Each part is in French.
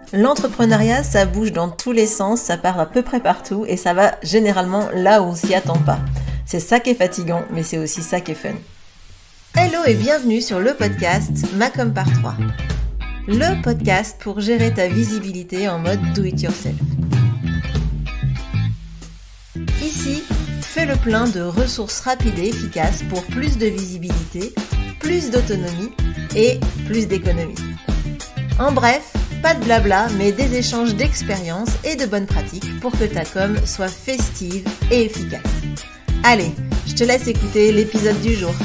L'entrepreneuriat, ça bouge dans tous les sens, ça part à peu près partout et ça va généralement là où on s'y attend pas. C'est ça qui est fatigant, mais c'est aussi ça qui est fun. Hello et bienvenue sur le podcast Macom par 3. Le podcast pour gérer ta visibilité en mode do it yourself. Ici, fais le plein de ressources rapides et efficaces pour plus de visibilité, plus d'autonomie et plus d'économie. En bref, pas de blabla, mais des échanges d'expériences et de bonnes pratiques pour que ta com soit festive et efficace. Allez, je te laisse écouter l'épisode du jour.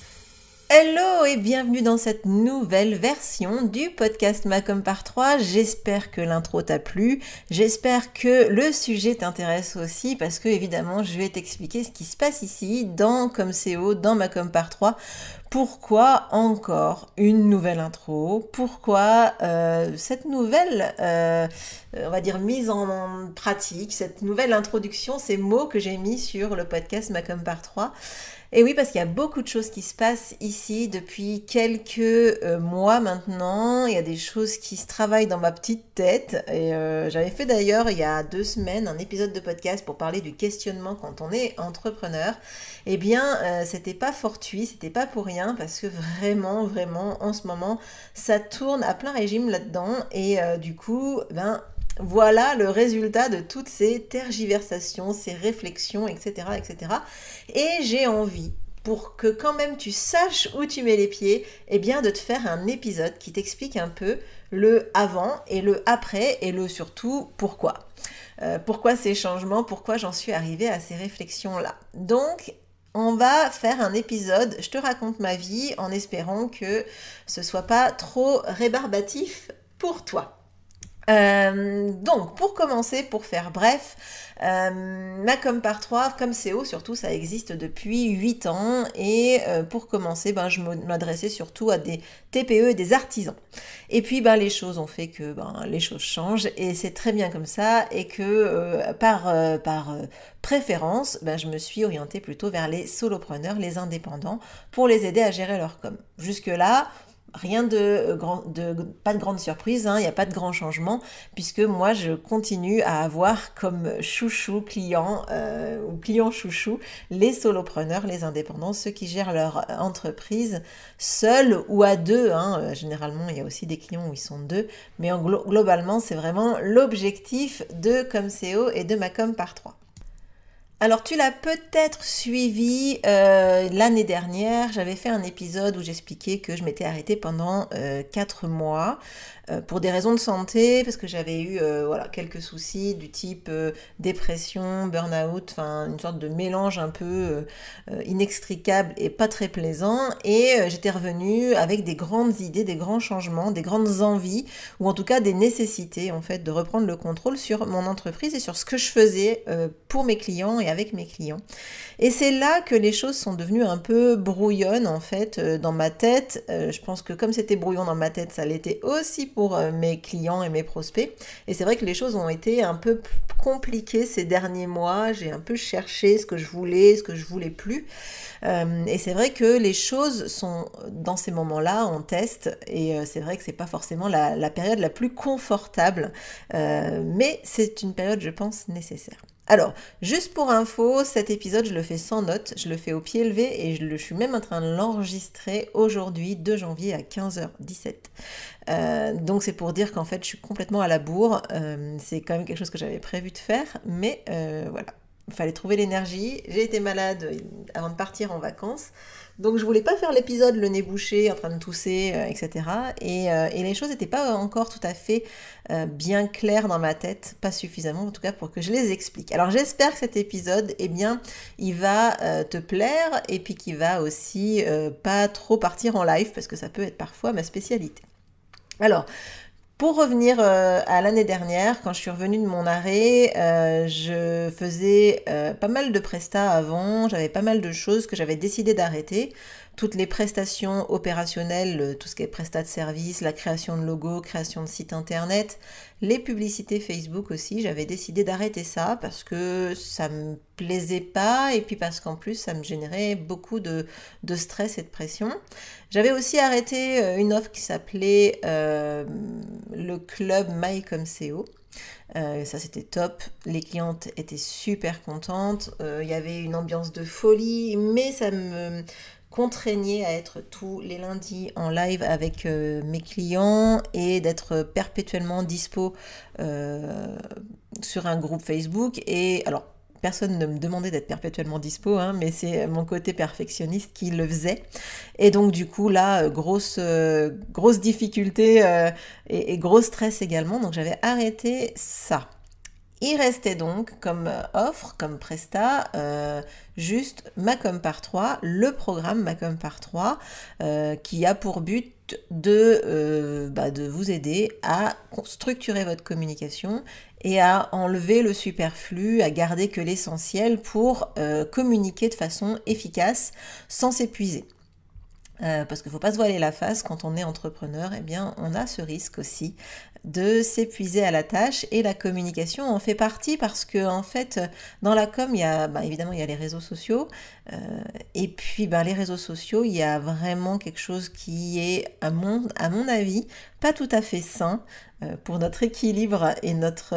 Hello et bienvenue dans cette nouvelle version du podcast Macom par 3. J'espère que l'intro t'a plu, j'espère que le sujet t'intéresse aussi parce que évidemment je vais t'expliquer ce qui se passe ici dans Comseo, dans Macom par 3. Pourquoi encore une nouvelle intro? Pourquoi cette nouvelle, on va dire, mise en pratique, cette nouvelle introduction, ces mots que j'ai mis sur le podcast Macom par 3? Et oui, parce qu'il y a beaucoup de choses qui se passent ici depuis quelques mois maintenant. Il y a des choses qui se travaillent dans ma petite tête. Et j'avais fait d'ailleurs il y a 2 semaines un épisode de podcast pour parler du questionnement quand on est entrepreneur. Eh bien, c'était pas fortuit, c'était pas pour rien parce que vraiment, en ce moment, ça tourne à plein régime là-dedans. Et du coup, voilà le résultat de toutes ces tergiversations, ces réflexions, etc., etc. Et j'ai envie, pour que quand même tu saches où tu mets les pieds, eh bien de te faire un épisode qui t'explique un peu le avant et le après et le surtout pourquoi. Pourquoi ces changements, pourquoi j'en suis arrivée à ces réflexions-là. Donc, on va faire un épisode, je te raconte ma vie en espérant que ce soit pas trop rébarbatif pour toi. Donc, pour commencer, pour faire bref, Macom par 3, Comseo surtout, ça existe depuis 8 ans et pour commencer, je m'adressais surtout à des TPE et des artisans. Et puis, les choses ont fait que les choses changent et c'est très bien comme ça et que par préférence, je me suis orientée plutôt vers les solopreneurs, les indépendants, pour les aider à gérer leur com. Jusque-là, rien pas de grande surprise, il n'y a pas de grand changement, puisque moi je continue à avoir comme chouchou client ou client chouchou les solopreneurs, les indépendants, ceux qui gèrent leur entreprise seuls ou à deux. Généralement, il y a aussi des clients où ils sont deux, mais globalement, c'est vraiment l'objectif de Comseo et de Macom par 3. Alors tu l'as peut-être suivi l'année dernière, j'avais fait un épisode où j'expliquais que je m'étais arrêtée pendant 4 mois pour des raisons de santé, parce que j'avais eu quelques soucis du type dépression, burn-out, une sorte de mélange un peu inextricable et pas très plaisant, et j'étais revenue avec des grandes idées, des grands changements, des grandes envies, ou en tout cas des nécessités en fait de reprendre le contrôle sur mon entreprise et sur ce que je faisais pour mes clients et avec mes clients. Et c'est là que les choses sont devenues un peu brouillonnes en fait dans ma tête. Je pense que comme c'était brouillon dans ma tête, ça l'était aussi pour mes clients et mes prospects. Et c'est vrai que les choses ont été un peu compliquées ces derniers mois. J'ai un peu cherché ce que je voulais plus. Et c'est vrai que les choses sont dans ces moments-là en test. Et c'est vrai que c'est pas forcément la période la plus confortable. Mais c'est une période, je pense, nécessaire. Alors, juste pour info, cet épisode, je le fais sans notes, je le fais au pied levé et je suis même en train de l'enregistrer aujourd'hui, 2 janvier à 15h17. Donc c'est pour dire qu'en fait, je suis complètement à la bourre. C'est quand même quelque chose que j'avais prévu de faire, mais voilà. Il fallait trouver l'énergie. J'ai été malade avant de partir en vacances. Donc je voulais pas faire l'épisode le nez bouché, en train de tousser, etc. Et les choses n'étaient pas encore tout à fait bien claires dans ma tête, pas suffisamment en tout cas pour que je les explique. Alors j'espère que cet épisode, il va te plaire et puis qu'il va aussi pas trop partir en live parce que ça peut être parfois ma spécialité. Alors, pour revenir à l'année dernière, quand je suis revenue de mon arrêt, je faisais pas mal de prestats avant, j'avais pas mal de choses que j'avais décidé d'arrêter toutes les prestations opérationnelles, tout ce qui est prestat de service, la création de logos, création de sites internet, les publicités Facebook aussi. J'avais décidé d'arrêter ça parce que ça me plaisait pas et puis parce qu'en plus ça me générait beaucoup de stress et de pression. J'avais aussi arrêté une offre qui s'appelait le club MyComCO. Ça c'était top, les clientes étaient super contentes, il y avait une ambiance de folie, mais ça me contraignait à être tous les lundis en live avec mes clients et d'être perpétuellement dispo sur un groupe Facebook. Et alors personne ne me demandait d'être perpétuellement dispo, hein, mais c'est mon côté perfectionniste qui le faisait. Et donc du coup là, grosse difficulté et gros stress également. Donc j'avais arrêté ça. Il restait donc comme offre, comme prestat, juste Macom par 3, le programme Macom par 3, qui a pour but de vous aider à structurer votre communication et à enlever le superflu, à garder que l'essentiel pour communiquer de façon efficace sans s'épuiser. Parce qu'il ne faut pas se voiler la face, quand on est entrepreneur, eh bien, on a ce risque aussi de s'épuiser à la tâche et la communication en fait partie parce que en fait dans la com il y a évidemment il y a les réseaux sociaux et puis les réseaux sociaux il y a vraiment quelque chose qui est à mon avis pas tout à fait sain pour notre équilibre et notre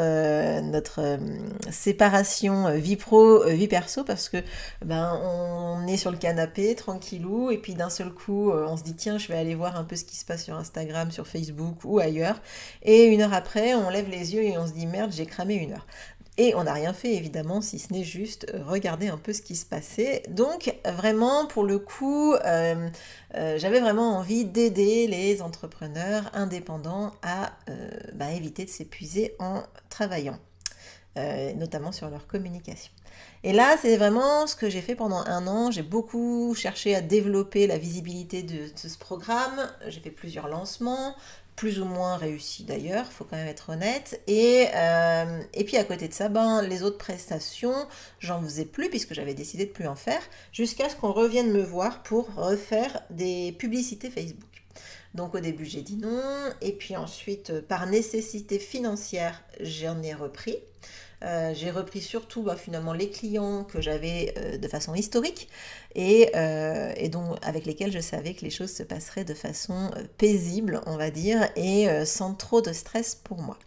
séparation vie pro vie perso parce que on est sur le canapé tranquillou et puis d'un seul coup on se dit tiens je vais aller voir un peu ce qui se passe sur Instagram, sur Facebook ou ailleurs et une heure après on lève les yeux et on se dit merde j'ai cramé une heure. Et on n'a rien fait évidemment si ce n'est juste regarder un peu ce qui se passait. Donc vraiment pour le coup j'avais vraiment envie d'aider les entrepreneurs indépendants à éviter de s'épuiser en travaillant, notamment sur leur communication. Et là c'est vraiment ce que j'ai fait pendant 1 an. J'ai beaucoup cherché à développer la visibilité de ce programme. J'ai fait plusieurs lancements, plus ou moins réussi d'ailleurs, faut quand même être honnête. Et puis à côté de ça, les autres prestations, j'en faisais plus puisque j'avais décidé de plus en faire, jusqu'à ce qu'on revienne me voir pour refaire des publicités Facebook. Donc au début j'ai dit non, et puis ensuite par nécessité financière j'en ai repris. J'ai repris surtout finalement les clients que j'avais de façon historique et donc avec lesquels je savais que les choses se passeraient de façon paisible, on va dire, et sans trop de stress pour moi.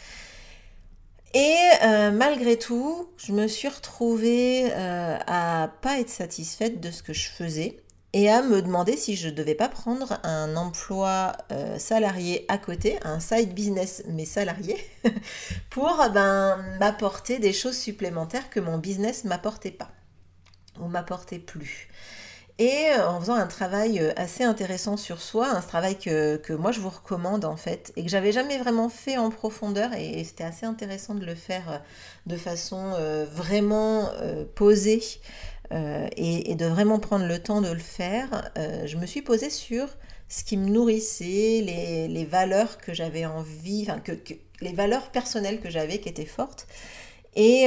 Et malgré tout, je me suis retrouvée à pas être satisfaite de ce que je faisais et à me demander si je ne devais pas prendre un emploi salarié à côté, un side business mais salarié, pour m'apporter des choses supplémentaires que mon business ne m'apportait pas ou m'apportait plus. Et en faisant un travail assez intéressant sur soi, un travail que moi je vous recommande en fait, et que j'avais jamais vraiment fait en profondeur, et c'était assez intéressant de le faire de façon vraiment posée, et de vraiment prendre le temps de le faire, je me suis posée sur ce qui me nourrissait, les valeurs que j'avais envie, les valeurs personnelles que j'avais qui étaient fortes, et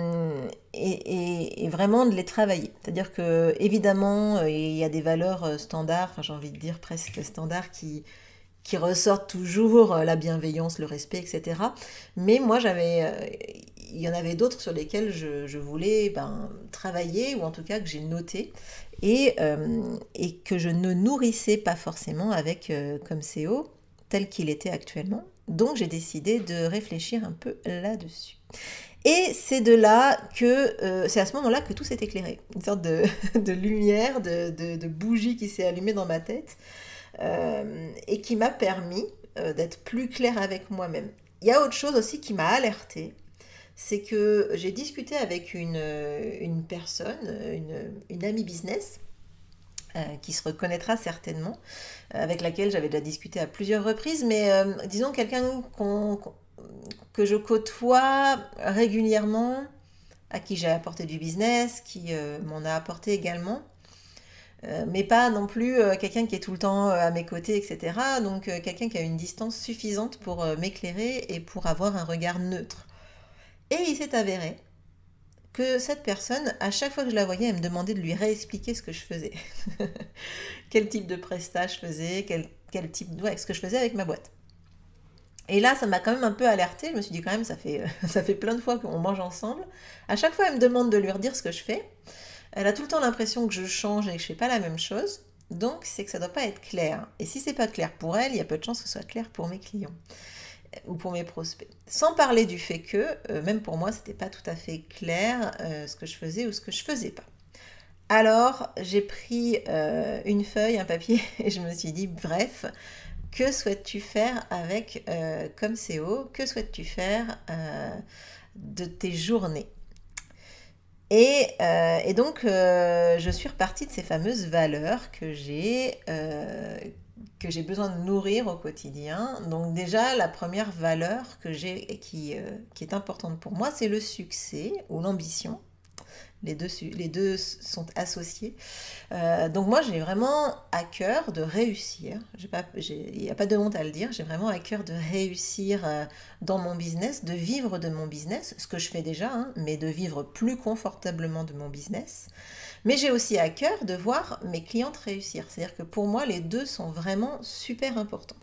vraiment de les travailler. C'est-à-dire que évidemment il y a des valeurs standards, j'ai envie de dire presque standards qui ressortent toujours, la bienveillance, le respect, etc. Mais moi il y en avait d'autres sur lesquelles je voulais travailler, ou en tout cas que j'ai noté, et que je ne nourrissais pas forcément avec ComCO tel qu'il était actuellement. Donc j'ai décidé de réfléchir un peu là-dessus. Et c'est c'est à ce moment-là que tout s'est éclairé. Une sorte de lumière, de bougie qui s'est allumée dans ma tête et qui m'a permis d'être plus claire avec moi-même. Il y a autre chose aussi qui m'a alertée, c'est que j'ai discuté avec une personne, une amie business, qui se reconnaîtra certainement, avec laquelle j'avais déjà discuté à plusieurs reprises, mais disons quelqu'un que je côtoie régulièrement, à qui j'ai apporté du business, qui m'en a apporté également, mais pas non plus quelqu'un qui est tout le temps à mes côtés, etc. Donc quelqu'un qui a une distance suffisante pour m'éclairer et pour avoir un regard neutre. Et il s'est avéré que cette personne, à chaque fois que je la voyais, elle me demandait de lui réexpliquer ce que je faisais. Quel type de prestat je faisais, quel type, ouais, ce que je faisais avec ma boîte. Et là, ça m'a quand même un peu alertée. Je me suis dit quand même, ça fait plein de fois qu'on mange ensemble. À chaque fois, elle me demande de lui redire ce que je fais. Elle a tout le temps l'impression que je change et que je fais pas la même chose. Donc, c'est que ça doit pas être clair. Et si c'est pas clair pour elle, il y a peu de chances que ce soit clair pour mes clients ou pour mes prospects. Sans parler du fait que, même pour moi, c'était pas tout à fait clair ce que je faisais ou ce que je faisais pas. Alors, j'ai pris une feuille, un papier, et je me suis dit, bref, que souhaites-tu faire avec Comseo? Que souhaites-tu faire de tes journées? Et donc, je suis repartie de ces fameuses valeurs que j'ai besoin de nourrir au quotidien. Donc déjà, la première valeur que j'ai et qui est importante pour moi, c'est le succès ou l'ambition. Les deux sont associés. Donc moi, j'ai vraiment à cœur de réussir. Il n'y a pas de honte à le dire. J'ai vraiment à cœur de réussir dans mon business, de vivre de mon business, ce que je fais déjà, hein, mais de vivre plus confortablement de mon business. Mais j'ai aussi à cœur de voir mes clientes réussir. C'est-à-dire que pour moi, les deux sont vraiment super importants.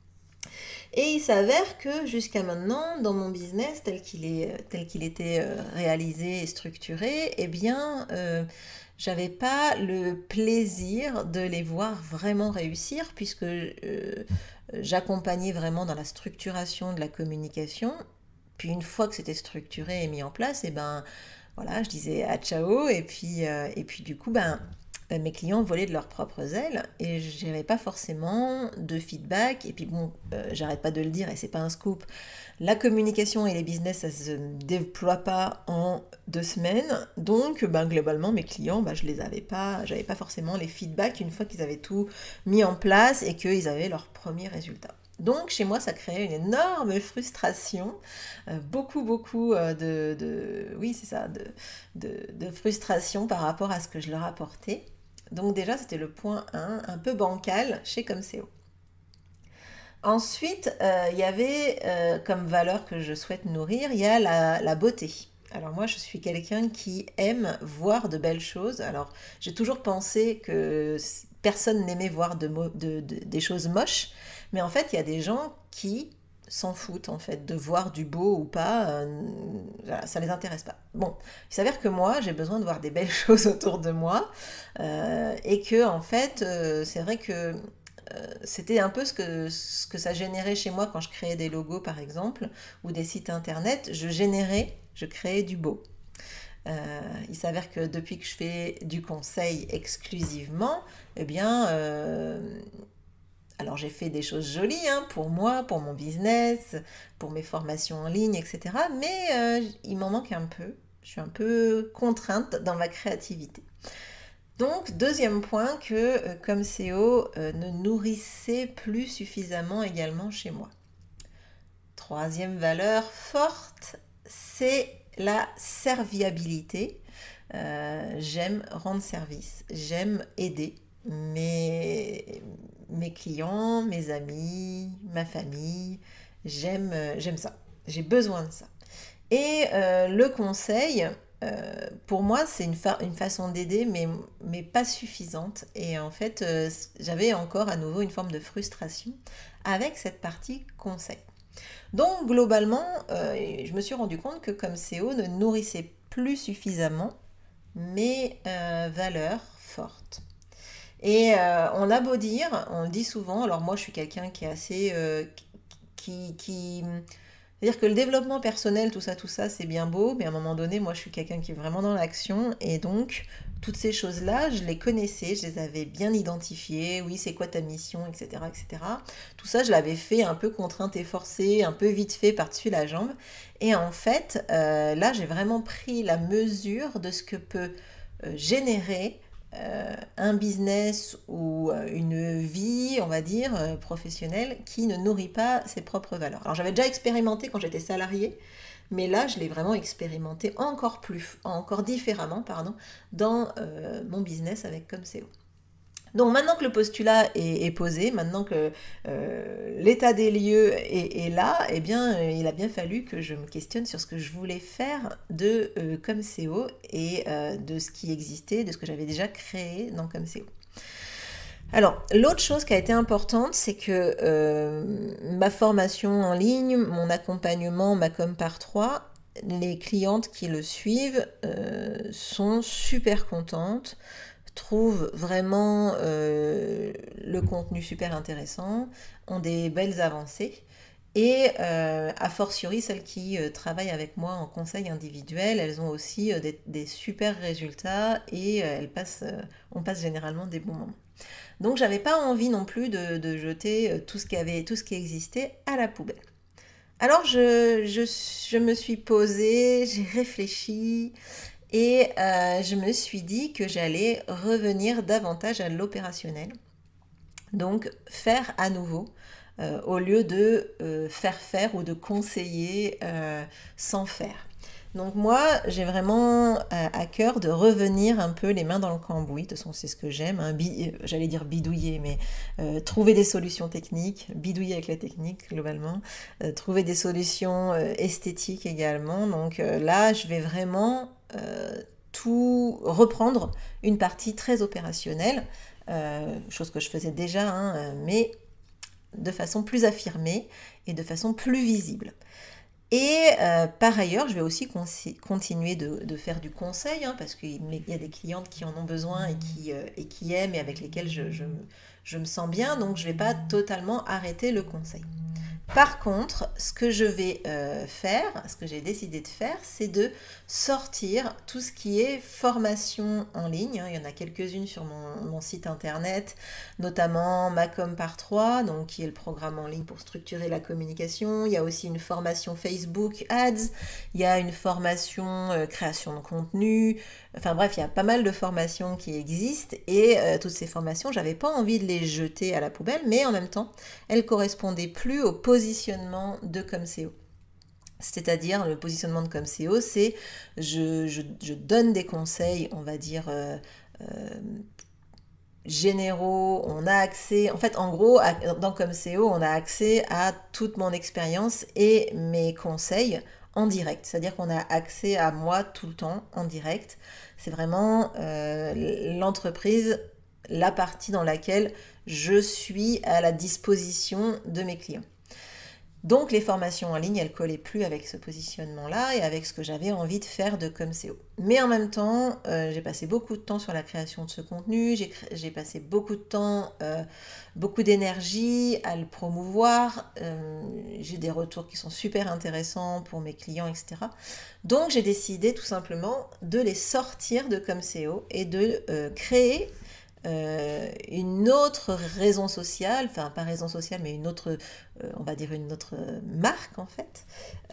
Et il s'avère que jusqu'à maintenant, dans mon business tel qu'il était réalisé et structuré, eh bien, j'avais pas le plaisir de les voir vraiment réussir puisque j'accompagnais vraiment dans la structuration de la communication. Puis une fois que c'était structuré et mis en place, eh ben, voilà, je disais à ciao et puis du coup, mes clients volaient de leurs propres ailes et je n'avais pas forcément de feedback. Et puis bon, j'arrête pas de le dire et c'est pas un scoop. La communication et les business, ça se déploie pas en 2 semaines. Donc, globalement, mes clients, j'avais pas forcément les feedbacks une fois qu'ils avaient tout mis en place et qu'ils avaient leurs premiers résultats. Donc chez moi, ça créait une énorme frustration, beaucoup oui c'est ça, de frustration par rapport à ce que je leur apportais. Donc déjà, c'était le point 1, un peu bancal chez Comseo. Ensuite, il y avait comme valeur que je souhaite nourrir, il y a la beauté. Alors moi, je suis quelqu'un qui aime voir de belles choses. Alors, j'ai toujours pensé que personne n'aimait voir des choses moches, mais en fait, il y a des gens qui s'en foutent en fait de voir du beau ou pas, voilà, ça les intéresse pas. Bon, il s'avère que moi j'ai besoin de voir des belles choses autour de moi et que en fait c'est vrai que c'était un peu ce que ça générait chez moi quand je créais des logos par exemple ou des sites internet, je créais du beau. Il s'avère que depuis que je fais du conseil exclusivement, eh bien alors j'ai fait des choses jolies hein, pour moi, pour mon business, pour mes formations en ligne, etc. Mais il m'en manque un peu. Je suis un peu contrainte dans ma créativité. Donc, deuxième point que Comseo ne nourrissait plus suffisamment également chez moi. Troisième valeur forte, c'est la serviabilité. J'aime rendre service, j'aime aider mes clients, mes amis, ma famille. J'aime ça. J'ai besoin de ça. Et le conseil, pour moi, c'est une façon d'aider, mais pas suffisante. Et en fait, j'avais encore à nouveau une forme de frustration avec cette partie conseil. Donc, globalement, je me suis rendu compte que Comseo ne nourrissait plus suffisamment mes valeurs fortes. Et on a beau dire, on le dit souvent, alors moi je suis quelqu'un qui est assez... c'est-à-dire que le développement personnel, tout ça, c'est bien beau, mais à un moment donné, moi je suis quelqu'un qui est vraiment dans l'action, et donc toutes ces choses-là, je les connaissais, je les avais bien identifiées, oui, c'est quoi ta mission, etc., etc. Tout ça, je l'avais fait un peu contrainte et forcée, un peu vite fait par-dessus la jambe, et en fait, là, j'ai vraiment pris la mesure de ce que peut générer un business ou une vie, on va dire, professionnelle qui ne nourrit pas ses propres valeurs. Alors j'avais déjà expérimenté quand j'étais salariée, mais là je l'ai vraiment expérimenté encore différemment, pardon, dans mon business avec Comseo. Donc maintenant que le postulat est posé, maintenant que l'état des lieux est là, eh bien, il a bien fallu que je me questionne sur ce que je voulais faire de Comseo et de ce qui existait, de ce que j'avais déjà créé dans Comseo. Alors, l'autre chose qui a été importante, c'est que ma formation en ligne, mon accompagnement, ma com par 3, les clientes qui le suivent sont super contentes, trouvent vraiment le contenu super intéressant, ont des belles avancées. Et a fortiori, celles qui travaillent avec moi en conseil individuel, elles ont aussi des super résultats et on passe généralement des bons moments. Donc j'avais pas envie non plus de jeter tout ce qui existait à la poubelle. Alors je me suis posée, j'ai réfléchi et je me suis dit que j'allais revenir davantage à l'opérationnel. Donc faire à nouveau au lieu de faire ou de conseiller sans faire. Donc moi, j'ai vraiment à cœur de revenir un peu les mains dans le cambouis. De toute façon, c'est ce que j'aime. Hein. J'allais dire bidouiller, mais trouver des solutions techniques, bidouiller avec la technique globalement, trouver des solutions esthétiques également. Donc là, je vais vraiment tout reprendre une partie très opérationnelle, chose que je faisais déjà, hein, mais de façon plus affirmée et de façon plus visible. Et par ailleurs, je vais aussi continuer de faire du conseil, hein, parce qu'il y a des clientes qui en ont besoin et qui aiment et avec lesquelles je me sens bien, donc je ne vais pas totalement arrêter le conseil. Par contre, ce que je vais faire, ce que j'ai décidé de faire, c'est de sortir tout ce qui est formation en ligne. Hein. Il y en a quelques-unes sur mon site internet, notamment ma com par 3, donc qui est le programme en ligne pour structurer la communication. Il y a aussi une formation Facebook Ads, il y a une formation création de contenu. Enfin bref, il y a pas mal de formations qui existent et toutes ces formations, j'avais pas envie de les jeter à la poubelle, mais en même temps, elles correspondaient plus au positionnement de Comseo. C'est-à-dire, le positionnement de Comseo, c'est je donne des conseils, on va dire, généraux, on a accès, en fait, en gros, dans Comseo, on a accès à toute mon expérience et mes conseils en direct. C'est-à-dire qu'on a accès à moi tout le temps en direct. C'est vraiment l'entreprise, la partie dans laquelle je suis à la disposition de mes clients. Donc les formations en ligne, elles ne collaient plus avec ce positionnement-là et avec ce que j'avais envie de faire de Comseo. Mais en même temps, j'ai passé beaucoup de temps sur la création de ce contenu, j'ai passé beaucoup de temps, beaucoup d'énergie à le promouvoir, j'ai des retours qui sont super intéressants pour mes clients, etc. Donc j'ai décidé tout simplement de les sortir de Comseo et de créer une autre raison sociale, enfin pas raison sociale mais une autre, on va dire une autre marque en fait,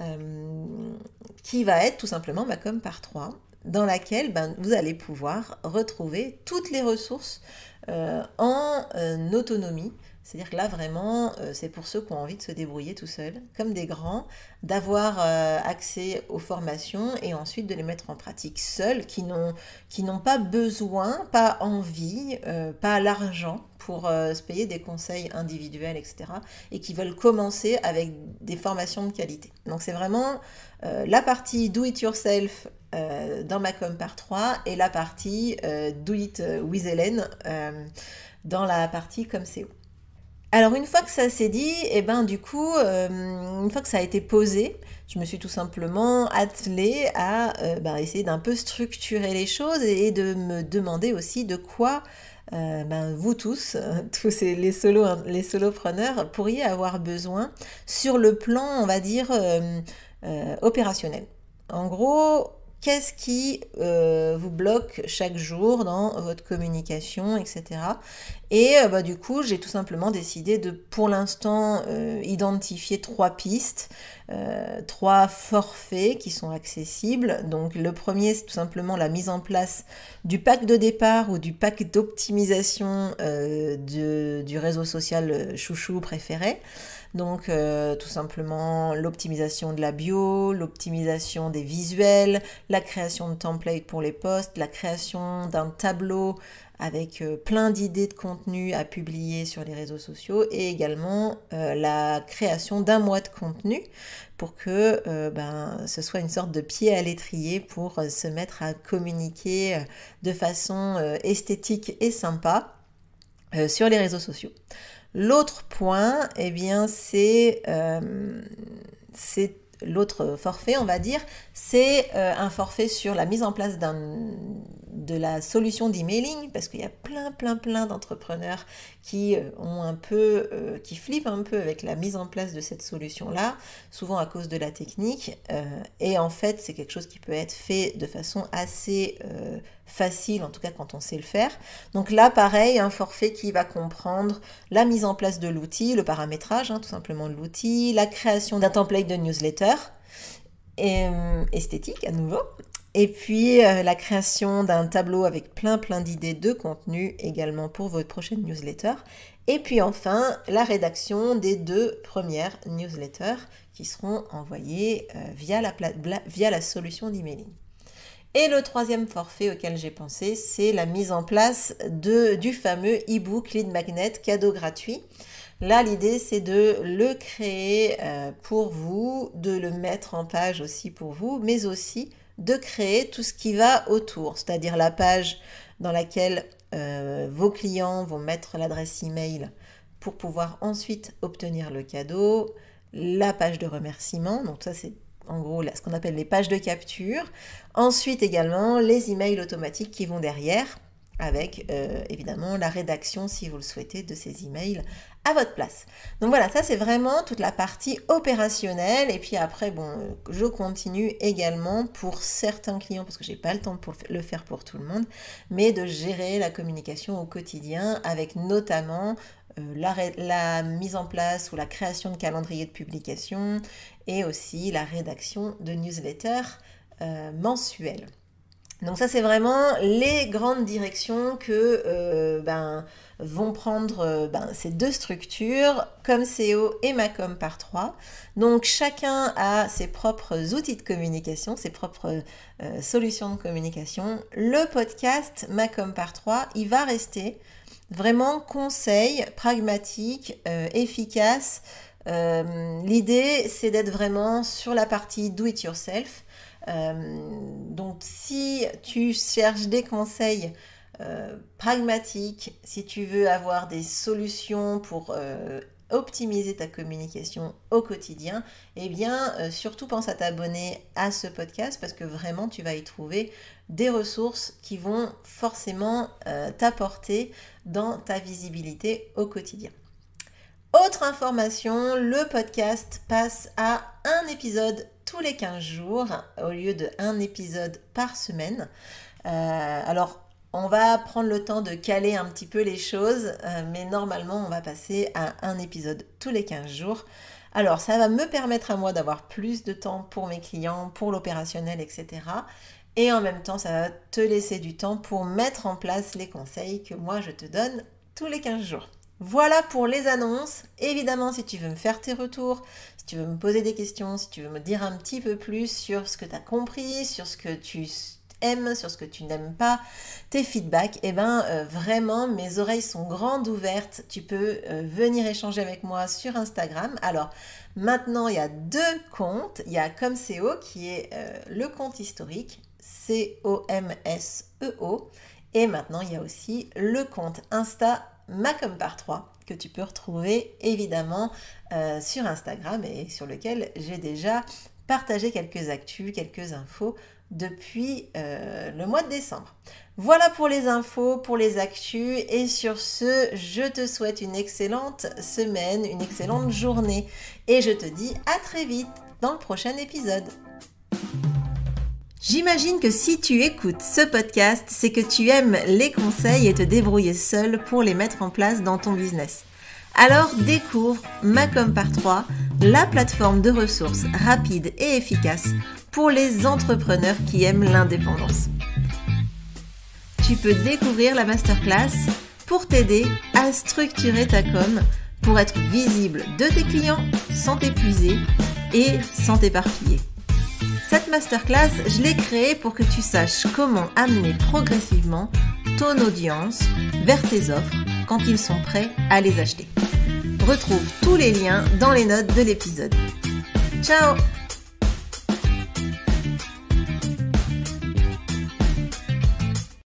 qui va être tout simplement ma com par 3, dans laquelle vous allez pouvoir retrouver toutes les ressources en autonomie. C'est-à-dire que là, vraiment, c'est pour ceux qui ont envie de se débrouiller tout seuls, comme des grands, d'avoir accès aux formations et ensuite de les mettre en pratique seuls, qui n'ont pas besoin, pas envie, pas l'argent pour se payer des conseils individuels, etc. et qui veulent commencer avec des formations de qualité. Donc c'est vraiment la partie do it yourself dans ma com par 3 et la partie do it with Hélène dans la partie Comseo. Alors une fois que ça s'est dit, et du coup, une fois que ça a été posé, je me suis tout simplement attelée à essayer d'un peu structurer les choses et de me demander aussi de quoi vous tous les solopreneurs pourriez avoir besoin sur le plan, on va dire, opérationnel. En gros, qu'est-ce qui vous bloque chaque jour dans votre communication, etc. Et du coup, j'ai tout simplement décidé de, pour l'instant, identifier 3 pistes, 3 forfaits qui sont accessibles. Donc le premier, c'est tout simplement la mise en place du pack de départ ou du pack d'optimisation du réseau social chouchou préféré. Donc tout simplement l'optimisation de la bio, l'optimisation des visuels, la création de templates pour les posts, la création d'un tableau avec plein d'idées de contenu à publier sur les réseaux sociaux et également la création d'un mois de contenu pour que ce soit une sorte de pied à l'étrier pour se mettre à communiquer de façon esthétique et sympa sur les réseaux sociaux. L'autre point, eh bien, c'est l'autre forfait, on va dire, c'est un forfait sur la mise en place de la solution d'emailing, parce qu'il y a plein d'entrepreneurs qui qui flippent un peu avec la mise en place de cette solution-là, souvent à cause de la technique, et en fait, c'est quelque chose qui peut être fait de façon assez facile, en tout cas quand on sait le faire. Donc là, pareil, un forfait qui va comprendre la mise en place de l'outil, le paramétrage, tout simplement de l'outil, la création d'un template de newsletter, esthétique à nouveau, et puis la création d'un tableau avec plein d'idées de contenu également pour votre prochaine newsletter, et puis enfin la rédaction des 2 premières newsletters qui seront envoyées via la solution d'emailing. Et le 3e forfait auquel j'ai pensé, c'est la mise en place du fameux e-book Lead Magnet cadeau gratuit. Là, l'idée, c'est de le créer pour vous, de le mettre en page aussi pour vous, mais aussi de créer tout ce qui va autour, c'est-à-dire la page dans laquelle vos clients vont mettre l'adresse email pour pouvoir ensuite obtenir le cadeau, la page de remerciement, donc ça c'est en gros ce qu'on appelle les pages de capture, ensuite également les emails automatiques qui vont derrière, avec évidemment la rédaction, si vous le souhaitez, de ces emails à votre place. Donc voilà, ça c'est vraiment toute la partie opérationnelle. Et puis après, je continue également pour certains clients, parce que j'ai pas le temps pour le faire pour tout le monde, mais de gérer la communication au quotidien, avec notamment la mise en place ou la création de calendrier de publication et aussi la rédaction de newsletters mensuels. Donc ça, c'est vraiment les grandes directions que vont prendre ces 2 structures, Comseo et Macom par 3. Donc chacun a ses propres outils de communication, ses propres solutions de communication. Le podcast Macom par 3, il va rester vraiment conseil, pragmatique, efficace. L'idée, c'est d'être vraiment sur la partie do it yourself. Donc si tu cherches des conseils pragmatiques, si tu veux avoir des solutions pour optimiser ta communication au quotidien, eh bien surtout pense à t'abonner à ce podcast, parce que vraiment tu vas y trouver des ressources qui vont forcément t'apporter dans ta visibilité au quotidien. Autre information, le podcast passe à un épisode tous les 15 jours au lieu de un épisode par semaine. Alors, on va prendre le temps de caler un petit peu les choses, mais normalement, on va passer à un épisode tous les 15 jours. Alors, ça va me permettre à moi d'avoir plus de temps pour mes clients, pour l'opérationnel, etc. Et en même temps, ça va te laisser du temps pour mettre en place les conseils que moi, je te donne tous les 15 jours. Voilà pour les annonces. Évidemment, si tu veux me faire tes retours, si tu veux me poser des questions, si tu veux me dire un petit peu plus sur ce que tu as compris, sur ce que tu aimes, sur ce que tu n'aimes pas, tes feedbacks, vraiment, mes oreilles sont grandes ouvertes. Tu peux venir échanger avec moi sur Instagram. Alors, maintenant, il y a 2 comptes. Il y a Comseo qui est le compte historique, COMSEO. Et maintenant, il y a aussi le compte Insta Macom par 3 que tu peux retrouver évidemment sur Instagram et sur lequel j'ai déjà partagé quelques actus, quelques infos depuis le mois de décembre. Voilà pour les infos, pour les actus, et sur ce, je te souhaite une excellente semaine, une excellente journée, et je te dis à très vite dans le prochain épisode. J'imagine que si tu écoutes ce podcast, c'est que tu aimes les conseils et te débrouiller seul pour les mettre en place dans ton business. Alors découvre Macom par 3, la plateforme de ressources rapide et efficace pour les entrepreneurs qui aiment l'indépendance. Tu peux découvrir la masterclass pour t'aider à structurer ta com pour être visible de tes clients sans t'épuiser et sans t'éparpiller. Cette masterclass, je l'ai créée pour que tu saches comment amener progressivement ton audience vers tes offres quand ils sont prêts à les acheter. Retrouve tous les liens dans les notes de l'épisode. Ciao!